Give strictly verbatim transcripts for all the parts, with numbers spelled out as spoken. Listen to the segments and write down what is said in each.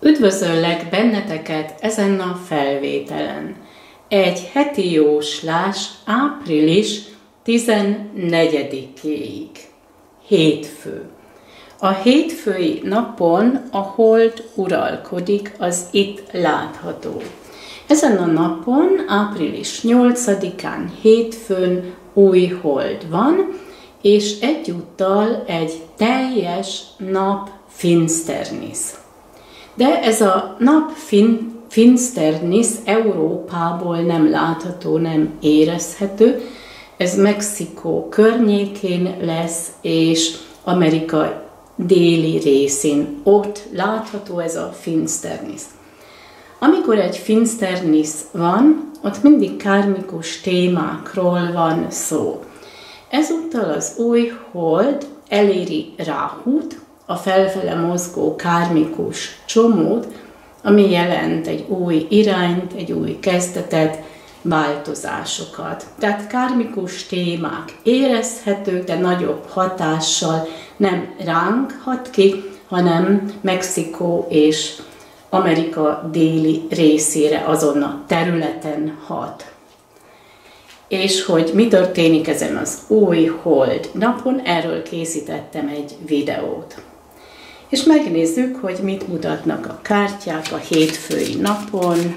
Üdvözöllek benneteket ezen a felvételen. Egy heti jóslás április tizennegyedikéig. Hétfő. A hétfői napon a hold uralkodik, az itt látható. Ezen a napon, április nyolcadikán, hétfőn új hold van, és egyúttal egy teljes nap finsternis. De ez a nap fin, finsternis Európából nem látható, nem érezhető. Ez Mexikó környékén lesz, és Amerika déli részén. Ott látható ez a finsternis. Amikor egy finsternis van, ott mindig kármikus témákról van szó. Ezúttal az új hold eléri Ráhut, a felfele mozgó kármikus csomót, ami jelent egy új irányt, egy új kezdetet, változásokat. Tehát kármikus témák érezhetők, de nagyobb hatással nem ránk hat ki, hanem Mexikó és Amerika déli részére azon a területen hat. És hogy mi történik ezen az új hold napon, erről készítettem egy videót. És megnézzük, hogy mit mutatnak a kártyák a hétfői napon.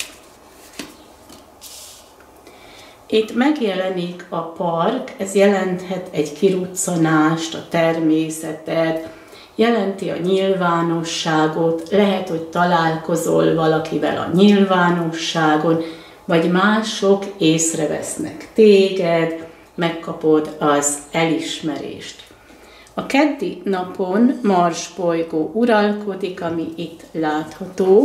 Itt megjelenik a park, ez jelenthet egy kiruccanást, a természetet, jelenti a nyilvánosságot, lehet, hogy találkozol valakivel a nyilvánosságon, vagy mások észrevesznek téged, megkapod az elismerést. A keddi napon Mars bolygó uralkodik, ami itt látható.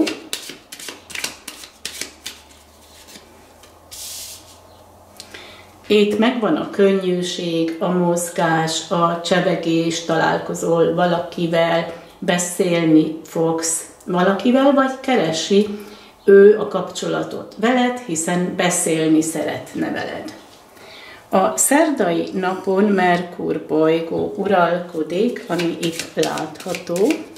Itt megvan a könnyűség, a mozgás, a csevegés, találkozol valakivel, beszélni fogsz valakivel, vagy keresi ő a kapcsolatot veled, hiszen beszélni szeretne veled. A szerdai napon Merkur bolygó uralkodik, ami itt látható.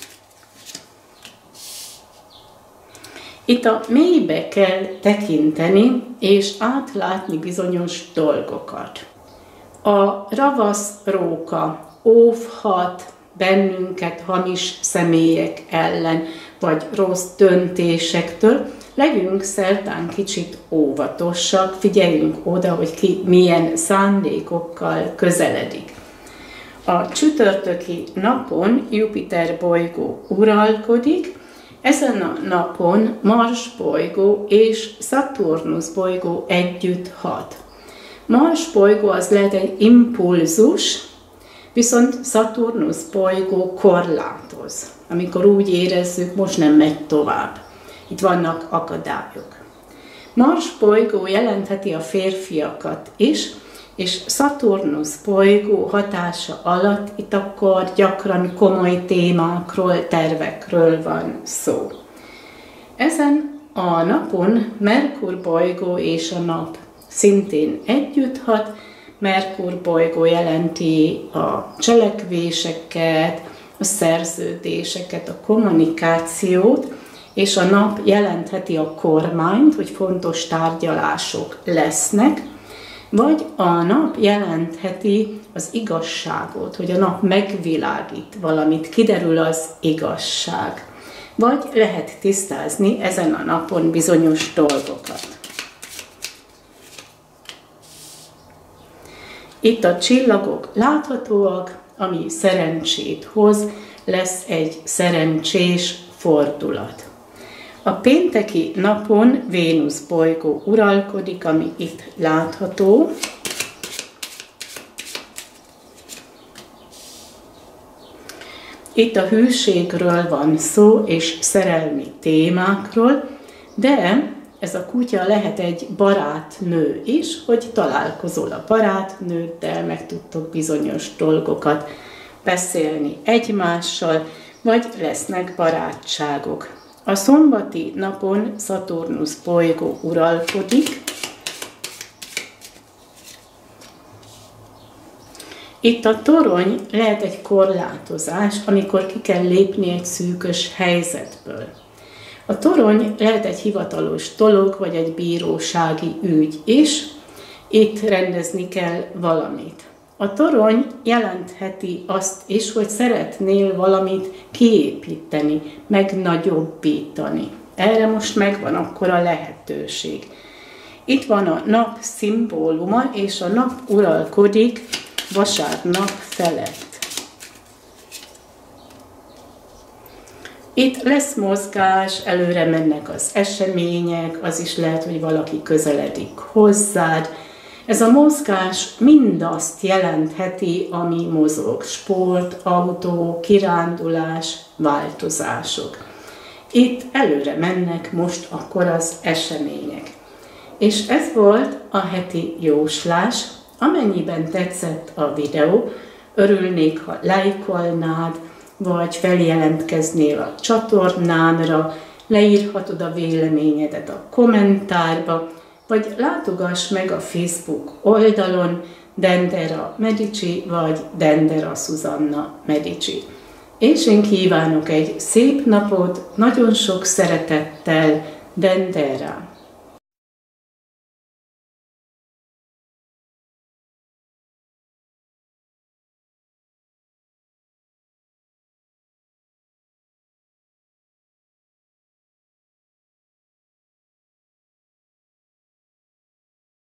Itt a mélybe kell tekinteni, és átlátni bizonyos dolgokat. A ravasz róka óvhat bennünket hamis személyek ellen, vagy rossz döntésektől. Legyünk szerdán kicsit óvatosak, figyeljünk oda, hogy ki milyen szándékokkal közeledik. A csütörtöki napon Jupiter bolygó uralkodik, ezen a napon Mars bolygó és Szaturnusz bolygó együtt hat. Mars bolygó az lehet egy impulzus, viszont Szaturnusz bolygó korlátoz, amikor úgy érezzük, most nem megy tovább. Itt vannak akadályok. Mars bolygó jelentheti a férfiakat is, és Szaturnusz bolygó hatása alatt itt akkor gyakran komoly témákról, tervekről van szó. Ezen a napon Merkur bolygó és a nap szintén együtt hat. Merkur bolygó jelenti a cselekvéseket, a szerződéseket, a kommunikációt, és a nap jelentheti a kormányt, hogy fontos tárgyalások lesznek, vagy a nap jelentheti az igazságot, hogy a nap megvilágít valamit, kiderül az igazság. Vagy lehet tisztázni ezen a napon bizonyos dolgokat. Itt a csillagok láthatóak, ami szerencsét hoz, lesz egy szerencsés fordulat. A pénteki napon Vénusz bolygó uralkodik, ami itt látható. Itt a hűségről van szó, és szerelmi témákról, de ez a kutya lehet egy barátnő is, hogy találkozol a barátnőddel, meg tudtok bizonyos dolgokat beszélni egymással, vagy lesznek barátságok. A szombati napon Szaturnusz bolygó uralkodik. Itt a torony lehet egy korlátozás, amikor ki kell lépni egy szűkös helyzetből. A torony lehet egy hivatalos dolog, vagy egy bírósági ügy is. Itt rendezni kell valamit. A torony jelentheti azt is, hogy szeretnél valamit kiépíteni, megnagyobbítani. Erre most megvan akkor a lehetőség. Itt van a nap szimbóluma, és a nap uralkodik vasárnap felett. Itt lesz mozgás, előre mennek az események, az is lehet, hogy valaki közeledik hozzád. Ez a mozgás mindazt jelentheti, ami mozog. Sport, autó, kirándulás, változások. Itt előre mennek most akkor az események. És ez volt a heti jóslás. Amennyiben tetszett a videó, örülnék, ha lájkolnád, vagy feljelentkeznél a csatornámra, leírhatod a véleményedet a kommentárba, vagy látogass meg a Facebook oldalon Dendera Medici, vagy Dendera Susanna Medici. És én kívánok egy szép napot, nagyon sok szeretettel, Dendera!